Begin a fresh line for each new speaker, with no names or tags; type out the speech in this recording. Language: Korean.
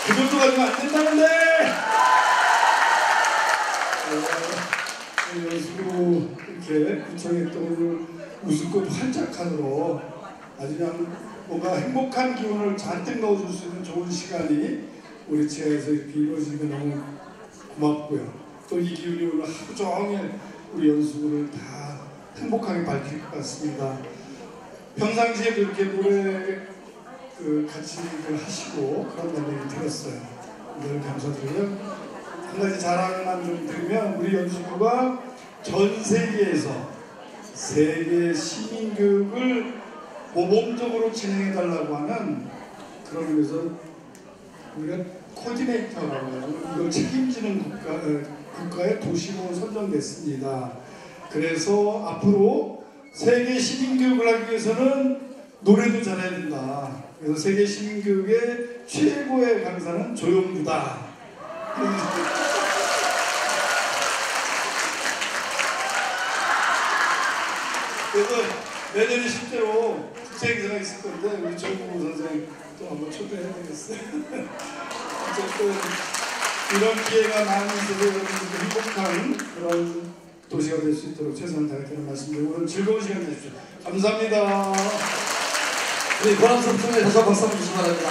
그 정도 가지고 안 된다는데! 연수로 이렇게 구청에 또 오늘 우승급 활짝한으로 아주 그냥 뭔가 행복한 기운을 잔뜩 넣어줄 수 있는 좋은 시간이 우리 지하에서 이렇게 이루어지면 너무 고맙고요. 또 이 기운이 오늘 하루 종일 우리 연수구를 다 행복하게 밝힐 것 같습니다. 평상시에도 이렇게 노래 같이 하시고 그런 얘기 들었어요. 늘 감사드리고요. 한 가지 자랑만 좀 드리면 우리 연수구가 전 세계에서 세계 시민교육을 모범적으로 진행해달라고 하는 그런 의미에서 우리가 코디네이터라고 해요. 이걸 책임지는 국가의 도시로 선정됐습니다. 그래서 앞으로 세계 시민교육을 하기 위해서는 노래도 잘해야 된다. 그래서 세계 시민교육의 최고의 강사는 조용주다. 그래서 내년에 실제로 국제행사가 있을 건데 우리 조용주 선생님 또 한번 초대해야 되겠어요. 어쨌든 이런 기회가 많이 있어서 여러분들 행복한 그런 도시가 될 수 있도록 최선을 다하겠다는 말씀드리고 오늘 즐거운 시간 되십시오. 감사합니다.
우리 권한선 총회 다시 한번 박수 한번 주시기 바랍니다.